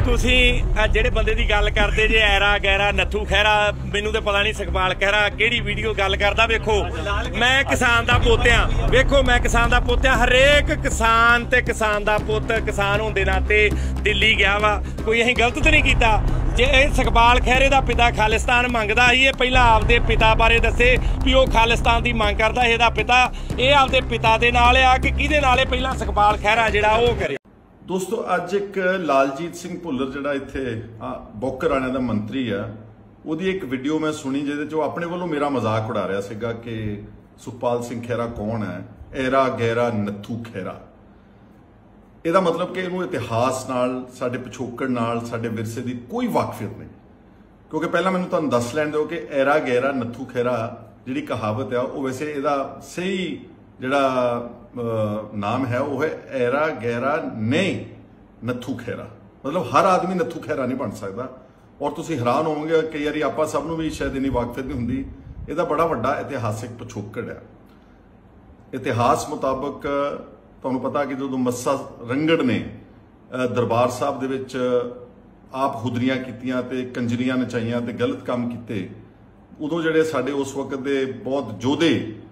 ਜਿਹੜੇ ਬੰਦੇ ਦੀ ਗੱਲ ਕਰਦੇ ਜੇ ਐਰਾ ਗੈਰਾ ਨੱਥੂ ਖਹਿਰਾ, ਮੈਨੂੰ ਤੇ ਪਤਾ ਨਹੀਂ ਸੁਖਪਾਲ ਖਹਿਰਾ ਕਿਹੜੀ ਵੀਡੀਓ ਗੱਲ ਕਰਦਾ। ਵੇਖੋ मैं किसान दा पोत्या, वेखो मैं किसान दा पोत्या, हरेक किसान ते किसान दा पुत किसान होंदे नाते दिल्ली गया वा, कोई असीं गलत तो नहीं कीता। जे सुखपाल खैरे दा पिता खालिस्तान मंगदा ही, पहला आपदे पिता बारे दसे भी वो खालिस्तान दी मंग करदा, इहदा पिता ये आपदे पिता दे नाल आ कि किहदे नाल पहला सुखपाल खैरा जिहड़ा वो करे। दोस्तों अज एक लालजीत सिंह भुल्लर जिहड़ा इत्थे बोकराणा दा मंत्री है, ਉਹਦੀ एक वीडियो मैं सुनी ਜਿਹਦੇ ਚੋਂ ਆਪਣੇ ਵੱਲੋਂ मेरा मजाक उड़ा रहा ਸੀਗਾ कि सुखपाल सिंह खैरा कौन है, एरा गैरा नत्थू खैरा। ਇਹਦਾ मतलब कि ਇਹਨੂੰ इतिहास नाल ਸਾਡੇ ਪਿਛੋਕੜ नाल ਸਾਡੇ ਵਿਰਸੇ ਦੀ ਕੋਈ ਵਾਕਫੀਅਤ नहीं, क्योंकि पहला मैनूं ਤੁਹਾਨੂੰ दस लैण दिओ कि एरा गैरा नत्थू खैरा ਜਿਹੜੀ कहावत है वो वैसे ਇਹਦਾ सही ਜਿਹੜਾ नाम है वो है एरा गैरा नहीं नत्थू खैरा। मतलब हर आदमी नत्थू खैरा नहीं बन सकता। और तुसीं हैरान होवोगे कि यार आपां सब नूं भी शायद इन्नी वाकफियत नहीं हुंदी। इहदा बड़ा वड्डा इतिहासिक पिछोकड़ है। इतिहास मुताबक तुहानूं पता कि जदों मस्सा रंगड़ ने दरबार साहब दे विच आप हुदरियां कीतियां ते कंजरियां नचाइयां ते गलत काम कीते, उदों जिहड़े साडे उस वक्त दे बहुत योधे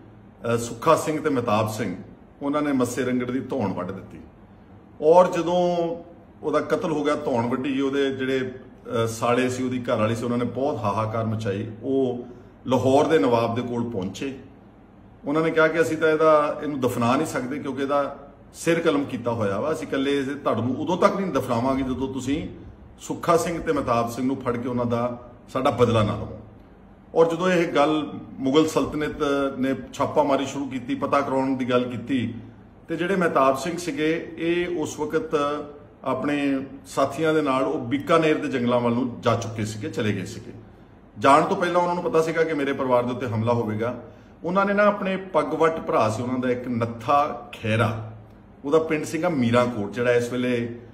सुखा सिंह ते महताब सिंह उन्होंने मस्से रंगड़ की धौण वड्ड दित्ती। और जदों उहदा कतल हो गया, धौण वड्डी, उहदे जिहड़े साले सी, उहदी घर वाली सी, उन्होंने बहुत हाहाकार मचाई। वो लाहौर के नवाब के कोल पहुंचे, उन्होंने कहा कि असीं तां इहनूं दफना नहीं सकते क्योंकि इहदा सिर कलम किया होया वा, असीं कल्ले इस धड़ नूं उदों तक नहीं दफनावांगे जदों तुसीं सुखा सिंह ते महताब सिंह नूं फड़ के उन्हां दा साडा बदला ना लवो। और जदों यह गल मुगल सल्तनत ने छापामारी शुरू की, पता कराउण दी गल की, ते जिहड़े महताब सिंह सीगे ये उस वक्त अपने साथियों के नाल बीकानेर के जंगलों वाल नूं जा चुके सीगे, चले गए सीगे। जाण तो पहला उन्होंने पता सीगा कि मेरे परिवार के उत्ते हमला होवेगा। उन्होंने ना अपने पगवट भरा सी उन्हों का एक नत्था खैरा, उहदा पिंड सीगा मीराकोट, जिहड़ा इस वेले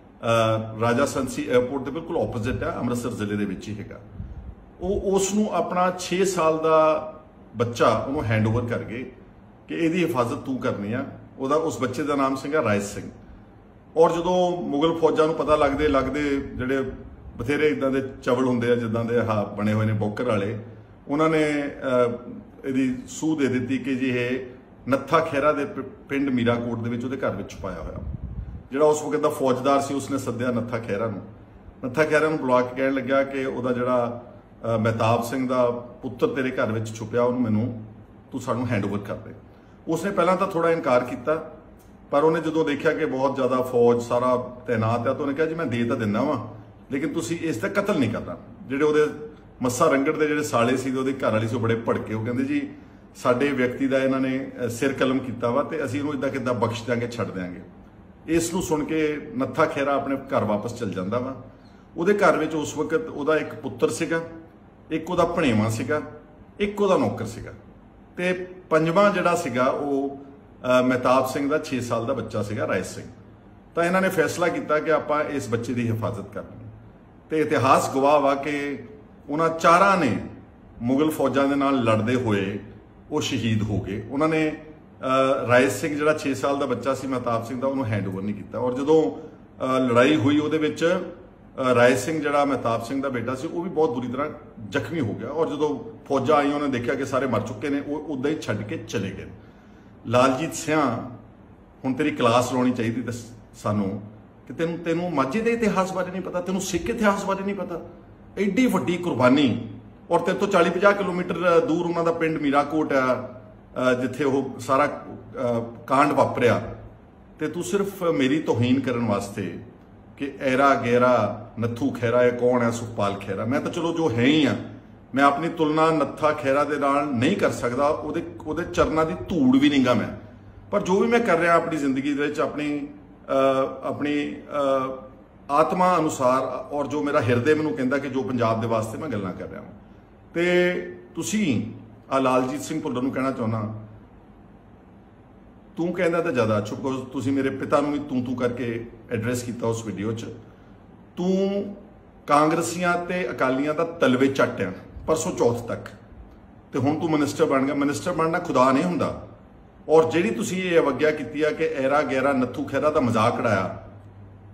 राजा संसी एयरपोर्ट के बिल्कुल ओपोजिट है, अमृतसर जिले के विच ही हैगा। उसनूं अपना 6 साल का बच्चा उन्होंने हैंडओवर कर गए कि इहदी हिफाजत तू करनी आ। उहदा उस बच्चे का नाम सीगा राय सिंह। और जो मुगल फौजां नूं पता लगते लगते जिहड़े बथेरे इदां दे चवल हुंदे आ जिद्दां दे बने हुए ने बोकर वाले, उन्होंने इहदी सूह दे दित्ती कि जी ये नत्था खैरा दे पिंड मीराकोट दे विच उहदे घर विच छुपाया होया। जिहड़ा उस वक्त दा फौजदार सी उसने सद्दिया नत्था खैरा नूं। नत्था खैरा नूं बुला के कहण लग्या कि उहदा जिहड़ा महताब सिंह दा पुत्तर तेरे घर विच छुपिया, उहनूं मैनूं तू सानूं हैंडओवर कर दे। उसने पहलां तां थोड़ा इनकार किया, पर उन्हें जो देखा कि बहुत ज़्यादा फौज सारा तैनात है तो उन्हें कहा जी मैं दे तो दिना वा, लेकिन तुसी इसका कतल नहीं करना। जिहड़े उहदे मस्सा रंगड़ के जिहड़े साले सी, उहदी घर वाली सी, बड़े भड़के, वो कहते जी साडे व्यक्ति का इन्होंने सिर कलम किया वा ते असीं इहनूं इदां किदां बख्श देंगे, छड्ड देंगे। इस नूं सुन के नत्था खैरा अपने घर वापस चल जाता वा। उहदे घर विच उस वक्त उहदा एक पुत्तर सीगा, एक उहदा भणेवा सीगा, एक उहदा नौकर सीगा, ते पंजवां जिहड़ा सीगा वो महताब सिंह का 6 साल का बच्चा सीगा राय सिंह। तो इन्होंने फैसला किया कि आप इस बच्चे की हिफाजत करनी। तो इतिहास गवाह वा कि उन्होंने चारां ने मुगल फौजां दे नाल लड़ते हुए वो शहीद हो गए। उन्होंने राय सिंह जिहड़ा 6 साल का बच्चा सी महताब सिंह का, उन्होंने हैंडओवर नहीं किया। और जदों लड़ाई हुई उहदे विच राय सिंह जिहड़ा महताब सिंह का बेटा सी वो भी बहुत बुरी तरह जख्मी हो गया। और जदों फौजां आई उन्होंने देखा कि सारे मर चुके हैं, वो उदा ही छड्ड के चले गए। लालजीत सिंह हुण तेरी क्लास लाउणी चाहिए सानू कि तेनू माझे के इतिहास बारे नहीं पता, तेनू सिख इतिहास बारे नहीं पता। एड्डी वड्डी कुर्बानी, और तेरे तो 40-50 किलोमीटर दूर उन्हों का पिंड मीराकोट है जिथे वो सारा कांड वापरिया, ते तू सिर्फ मेरी तौहीन करने वास्ते कि एरा गैरा नत्थू खैरा है कौन है सुखपाल खैरा। मैं तो चलो जो है ही हाँ, मैं अपनी तुलना नत्था खैरा दे नाल नहीं कर सकता, उहदे चरना की धूड़ भी नहीं गा मैं। पर जो भी मैं कर रहा अपनी जिंदगी दे विच अपनी आत्मा अनुसार, और जो मेरा हिरदे मैनूं कहंदा कि जो पंजाब दे वास्ते मैं गल्लां कर रहा हूँ। ते तुसीं लालजीत सिंह भुल्लर नूं कहना चाहुंदा, तू कहंदा तां ज़्यादा अच्छा, बिकॉज तुसीं मेरे पिता नूं भी तू करके एड्रैस किया उस वीडियो च। तू कांग्रसियां ते अकालियां दा तलवे झट आ परसों चौथ तक, तो हुण तू मिनिस्टर बन गया। मिनिस्टर बनना खुदा नहीं हुंदा। और जिहड़ी तुसीं ये अवग्या कीती है कि एरा गैरा नत्थू खैरा दा मजाक उड़ाया,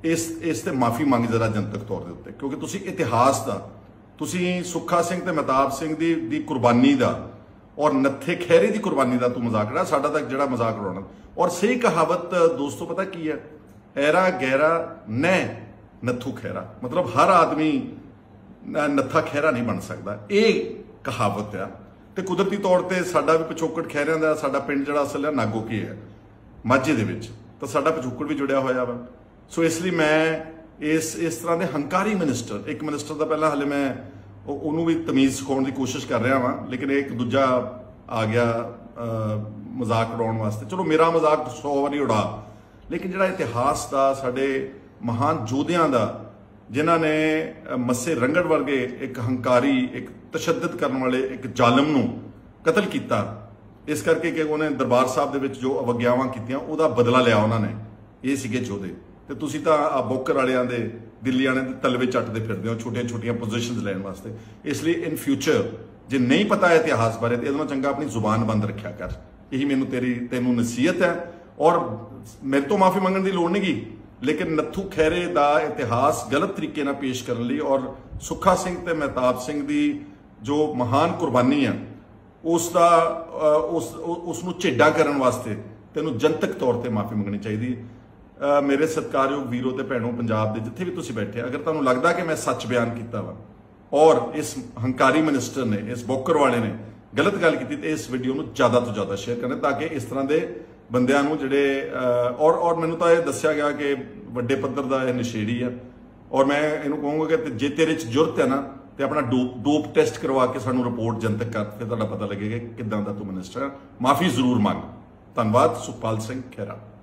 ਇਸ ਤੇ ਮਾਫੀ ਮੰਗ ਜਰਾ ਜਨਤਕ ਤੌਰ ਦੇ ਉੱਤੇ, ਕਿਉਂਕਿ ਤੁਸੀਂ ਇਤਿਹਾਸ ਦਾ, ਤੁਸੀਂ ਸੁੱਖਾ ਸਿੰਘ ਤੇ ਮਹਿਤਾਬ ਸਿੰਘ ਦੀ ਕੁਰਬਾਨੀ ਦਾ ਔਰ ਨੱਥੇ ਖਹਿਰੇ ਦੀ ਕੁਰਬਾਨੀ ਦਾ ਤੂੰ ਮਜ਼ਾਕ ਉਡਾ, ਸਾਡਾ ਤਾਂ ਜਿਹੜਾ ਮਜ਼ਾਕ ਉਡਾਉਣਾ। ਔਰ ਸਹੀ ਕਹਾਵਤ ਦੋਸਤੋ ਪਤਾ ਕੀ ਹੈ, ਐਰਾ ਗਹਿਰਾ ਨੈ ਨੱਥੂ ਖਹਿਰਾ, ਮਤਲਬ ਹਰ ਆਦਮੀ ਨੱਥਾ ਖਹਿਰਾ ਨਹੀਂ ਬਣ ਸਕਦਾ, ਇਹ ਕਹਾਵਤ ਆ। ਤੇ ਕੁਦਰਤੀ ਤੌਰ ਤੇ ਸਾਡਾ ਵੀ ਪਿਛੋਕੜ ਖਹਿਰਿਆਂ ਦਾ, ਸਾਡਾ ਪਿੰਡ ਜਿਹੜਾ ਅਸਲ ਹੈ ਨਾਗੋ ਕੀ ਹੈ ਮਾਝੇ ਦੇ ਵਿੱਚ, ਤਾਂ ਸਾਡਾ ਪਿਛੋਕੜ ਵੀ ਜੁੜਿਆ ਹੋਇਆ ਵਾ। ਸੋ ਇਸ ਲਈ ਮੈਂ ਇਸ ਤਰ੍ਹਾਂ ਦੇ ਹੰਕਾਰੀ ਮਿਨਿਸਟਰ, ਇੱਕ ਮਿਨਿਸਟਰ ਦਾ ਪਹਿਲਾਂ ਹਾਲੇ ਮੈਂ ਉਹਨੂੰ ਵੀ ਤਮੀਜ਼ ਸਿਖਾਉਣ ਦੀ ਕੋਸ਼ਿਸ਼ ਕਰ ਰਿਹਾ ਵਾਂ, ਲੇਕਿਨ ਇੱਕ ਦੂਜਾ ਆ ਗਿਆ ਮਜ਼ਾਕ ਉਡਾਉਣ ਵਾਸਤੇ। ਚਲੋ ਮੇਰਾ ਮਜ਼ਾਕ 100 ਵਾਰੀ ਉਡਾ, ਲੇਕਿਨ ਜਿਹੜਾ ਇਤਿਹਾਸ ਦਾ, ਸਾਡੇ ਮਹਾਨ ਯੋਧਿਆਂ ਦਾ, ਜਿਨ੍ਹਾਂ ਨੇ ਮੱਸੇ ਰੰਗੜ ਵਰਗੇ ਇੱਕ ਹੰਕਾਰੀ, ਇੱਕ ਤਸ਼ੱਦਦ ਕਰਨ ਵਾਲੇ ਇੱਕ ਜ਼ਾਲਮ ਨੂੰ ਕਤਲ ਕੀਤਾ, ਇਸ ਕਰਕੇ ਕਿ ਉਹਨੇ ਦਰਬਾਰ ਸਾਹਿਬ ਦੇ ਵਿੱਚ ਜੋ ਅਵਗਿਆਵਾਂ ਕੀਤੀਆਂ ਉਹਦਾ ਬਦਲਾ ਲਿਆ ਉਹਨਾਂ ਨੇ, ਇਹ ਸੀਗੇ ਯੋਧੇ। ਤੇ ਤੁਸੀਂ ਤਾਂ ਆ ਬੋਕਰ ਵਾਲਿਆਂ ਦੇ, ਦਿੱਲੀ ਵਾਲਿਆਂ ਦੇ ਤਲਵੇ ਚੱਟਦੇ ਫਿਰਦੇ ਹੋ ਛੋਟੀਆਂ ਪੋਜੀਸ਼ਨਸ ਲੈਣ ਵਾਸਤੇ। ਇਸ ਲਈ ਇਨ ਫਿਊਚਰ ਜੇ ਨਹੀਂ ਪਤਾ ਇਤਿਹਾਸ ਬਾਰੇ ਤੇ ਇਹਦੇ ਨਾਲ ਚੰਗਾ ਆਪਣੀ ਜ਼ੁਬਾਨ ਬੰਦ ਰੱਖਿਆ ਕਰ। ਇਹੀ ਮੈਨੂੰ ਤੈਨੂੰ ਨਸੀਹਤ ਹੈ। ਔਰ ਮੇਰੇ ਤੋਂ ਮਾਫੀ ਮੰਗਣ ਦੀ ਲੋੜ ਨਹੀਂਗੀ, ਲੇਕਿਨ ਨੱਥੂ ਖਹਿਰੇ ਦਾ ਇਤਿਹਾਸ ਗਲਤ ਤਰੀਕੇ ਨਾਲ ਪੇਸ਼ ਕਰਨ ਲਈ ਔਰ ਸੁੱਖਾ ਸਿੰਘ ਤੇ ਮਹਿਤਾਬ ਸਿੰਘ ਦੀ ਜੋ ਮਹਾਨ ਕੁਰਬਾਨੀ ਆ ਉਸ ਨੂੰ ਝੇਡਾ ਕਰਨ ਵਾਸਤੇ ਤੈਨੂੰ ਜਨਤਕ ਤੌਰ ਤੇ ਮਾਫੀ ਮੰਗਣੀ ਚਾਹੀਦੀ ਹੈ। ਮੇਰੇ ਸਤਿਕਾਰਯੋਗ ਵੀਰੋ ਤੇ ਭੈਣੋ, ਪੰਜਾਬ ਦੇ ਜਿੱਥੇ ਵੀ ਤੁਸੀਂ ਬੈਠੇ, ਅਗਰ ਤੁਹਾਨੂੰ ਲੱਗਦਾ ਕਿ ਮੈਂ ਸੱਚ ਬਿਆਨ ਕੀਤਾ ਵਾ ਔਰ ਇਸ ਹੰਕਾਰੀ ਮਿਨਿਸਟਰ ਨੇ, ਇਸ ਬੋਕਰ ਵਾਲੇ ਨੇ ਗਲਤ ਗੱਲ ਕੀਤੀ, ਤੇ ਇਸ ਵੀਡੀਓ ਨੂੰ ਜ਼ਿਆਦਾ ਤੋਂ ਜ਼ਿਆਦਾ ਸ਼ੇਅਰ ਕਰਨਾ, ਤਾਂ ਕਿ ਇਸ ਤਰ੍ਹਾਂ ਦੇ ਬੰਦਿਆਂ ਨੂੰ ਜਿਹੜੇ ਔਰ ਮੈਨੂੰ ਤਾਂ ਇਹ ਦੱਸਿਆ ਗਿਆ ਕਿ ਵੱਡੇ ਪੱਧਰ ਦਾ ਇਹ ਨਸ਼ੇੜੀ ਆ। ਔਰ ਮੈਂ ਇਹਨੂੰ ਕਹੂੰਗਾ ਕਿ ਜੇ ਤੇਰੇ 'ਚ ਜ਼ਰੂਰਤ ਹੈ ਨਾ, ਤੇ ਆਪਣਾ ਡੋਪ ਟੈਸਟ ਕਰਵਾ ਕੇ ਸਾਨੂੰ ਰਿਪੋਰਟ ਜਨਤਕ ਕਰ, ਫਿਰ ਤੁਹਾਡਾ ਪਤਾ ਲੱਗੇਗਾ ਕਿੱਦਾਂ ਦਾ ਤੂੰ ਮਿਨਿਸਟਰ। ਮਾਫੀ ਜ਼ਰੂਰ ਮੰਗ। ਧੰਨਵਾਦ। ਸੁਖਪਾਲ ਸਿੰਘ ਖਹਿਰਾ।